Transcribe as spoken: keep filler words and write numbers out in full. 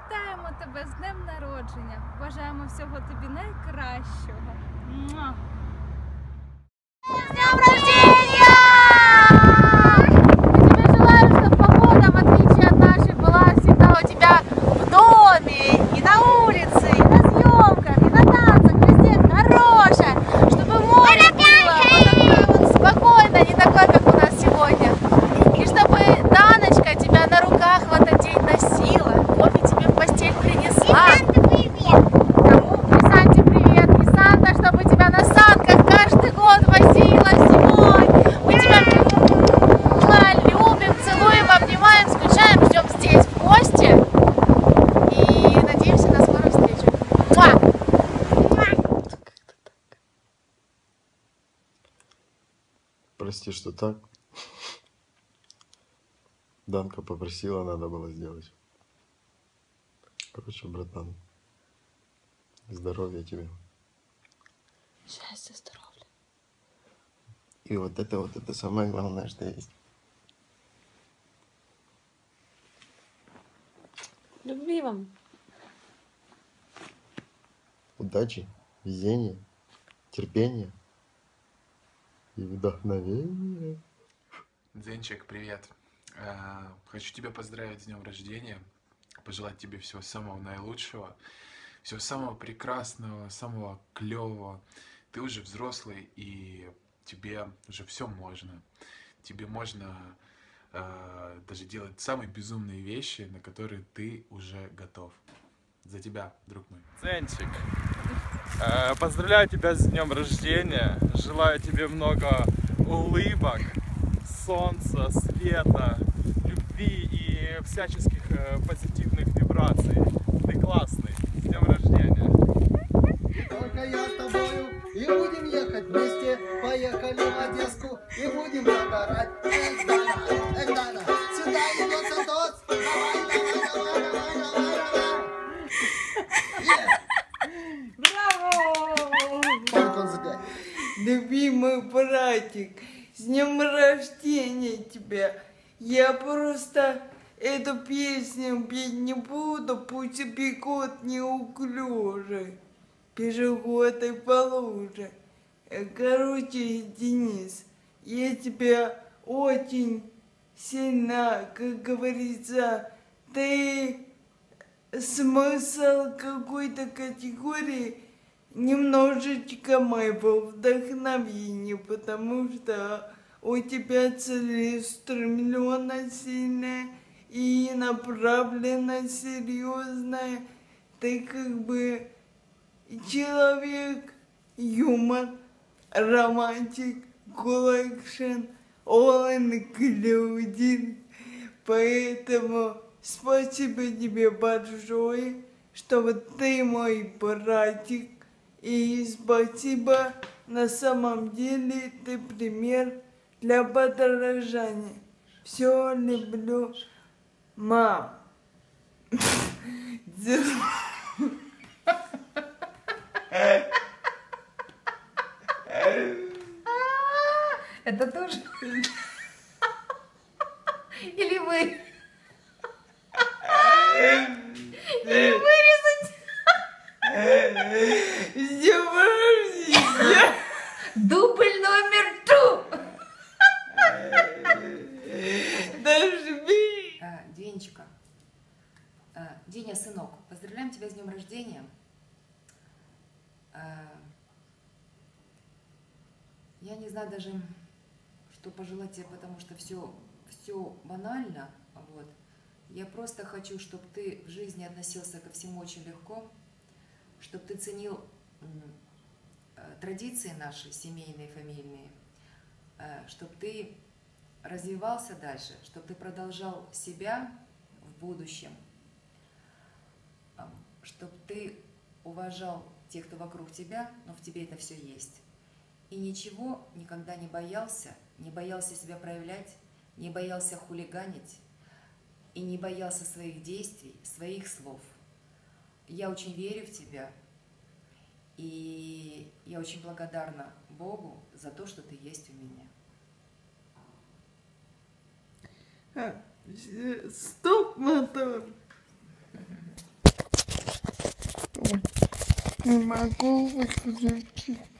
Вітаємо тебе з днем народження. Бажаємо всього тобі найкращого. Муа! С днем рождения! Я тебе желаю, чтобы погода, в отличие от нашей, была всегда у тебя в доме, и на улице, и на съемках, и на танцах, везде хорошая, чтобы море было вот такое вот спокойно, не такое, как у нас сегодня. И чтобы Даночка тебя на руках в этот день носила, кофе тебе в постель принесла. Кому? И Санте привет, и Санта, чтобы тебя на санках каждый год возила зимой. Мы тебя любим, целуем, обнимаем, скучаем, ждем здесь в гости. И надеемся на скорую встречу. Муа! Прости, что так. Данка попросила, надо было сделать. Короче, братан, здоровья тебе. Счастья, здоровья. И вот это вот, это самое главное, что есть. Любви вам. Удачи, везения, терпения и вдохновения. Денчик, привет. Э, Хочу тебя поздравить с днем рождения, пожелать тебе всего самого наилучшего, всего самого прекрасного, самого клевого. Ты уже взрослый, и тебе уже все можно. Тебе можно э, даже делать самые безумные вещи, на которые ты уже готов. За тебя, друг мой. Денчик, э, поздравляю тебя с днем рождения, желаю тебе много улыбок, солнца, света, любви и всяческих э, позитивных вибраций. Ты классный, с днем рождения. Только я с тобою, и будем ехать вместе. Поехали в Одесску, и будем загорать. Эх, Дана, эх, Дана, сюда идет Сантос. Давай, давай, давай, давай, давай, давай. Браво! Любимый братик, с днем рождения тебя! Я просто эту песню петь не буду, пусть бегут неуклюже, пешеходы по луже. Короче, Денис, я тебя очень сильно, как говорится, ты смысл какой-то категории немножечко моего вдохновения, потому что у тебя целеустремленность сильная и направленность серьезная. Ты как бы человек, юмор, романтик, коллекшн, all including. Поэтому спасибо тебе большое, что вот ты мой братик. И спасибо, на самом деле ты пример для подражания. Все люблю, мам. Это тоже? Или вы? Или вырезать? С днем рождения! Дубль номер два. Дожми! А, Денечка, а, Деня, сынок, поздравляем тебя с днем рождения. А, я не знаю даже, что пожелать тебе, потому что все, все банально. Вот. Я просто хочу, чтобы ты в жизни относился ко всему очень легко, чтобы ты ценил традиции наши, семейные, фамильные, чтобы ты развивался дальше, чтобы ты продолжал себя в будущем, чтобы ты уважал тех, кто вокруг тебя, но в тебе это все есть. И ничего никогда не боялся, не боялся себя проявлять, не боялся хулиганить и не боялся своих действий, своих слов. Я очень верю в тебя, и я очень благодарна Богу за то, что ты есть у меня. Стоп, мотор. Не могу выключить.